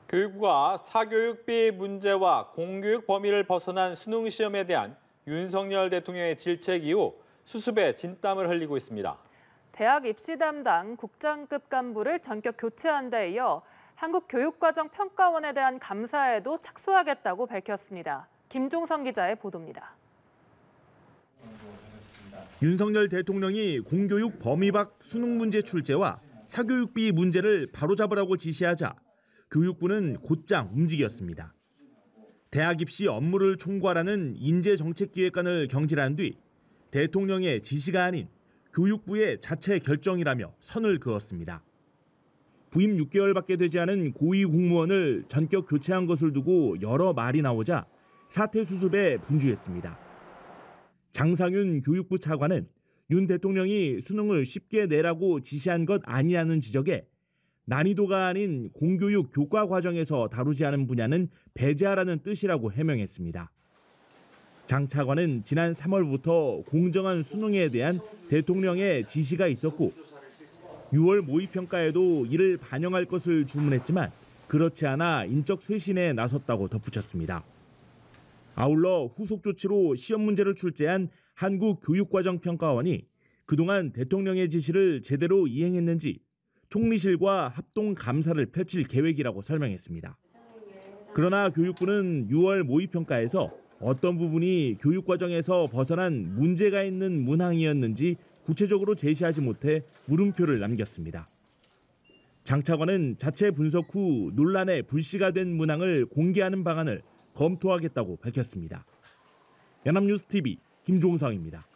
교육부가 사교육비 문제와 공교육 범위를 벗어난 수능 시험에 대한 윤석열 대통령의 질책 이후 수습에 진땀을 흘리고 있습니다. 대학 입시 담당 국장급 간부를 전격 교체한 데 이어 한국교육과정평가원에 대한 감사에도 착수하겠다고 밝혔습니다. 김종성 기자의 보도입니다. 윤석열 대통령이 공교육 범위 밖 수능 문제 출제와 사교육비 문제를 바로잡으라고 지시하자 교육부는 곧장 움직였습니다. 대학 입시 업무를 총괄하는 인재정책기획관을 경질한 뒤 대통령의 지시가 아닌 교육부의 자체 결정이라며 선을 그었습니다. 부임 6개월밖에 되지 않은 고위 공무원을 전격 교체한 것을 두고 여러 말이 나오자 사퇴 수습에 분주했습니다. 장상윤 교육부 차관은 윤 대통령이 수능을 쉽게 내라고 지시한 것 아니냐는 지적에 난이도가 아닌 공교육 교과 과정에서 다루지 않은 분야는 배제하라는 뜻이라고 해명했습니다. 장 차관은 지난 3월부터 공정한 수능에 대한 대통령의 지시가 있었고 6월 모의평가에도 이를 반영할 것을 주문했지만 그렇지 않아 인적 쇄신에 나섰다고 덧붙였습니다. 아울러 후속 조치로 시험 문제를 출제한 한국교육과정평가원이 그동안 대통령의 지시를 제대로 이행했는지 총리실과 합동 감사를 펼칠 계획이라고 설명했습니다. 그러나 교육부는 6월 모의평가에서 어떤 부분이 교육과정에서 벗어난 문제가 있는 문항이었는지 구체적으로 제시하지 못해 물음표를 남겼습니다. 장 차관은 자체 분석 후 논란에 불씨가 된 문항을 공개하는 방안을 검토하겠다고 밝혔습니다. 연합뉴스TV 김종성입니다.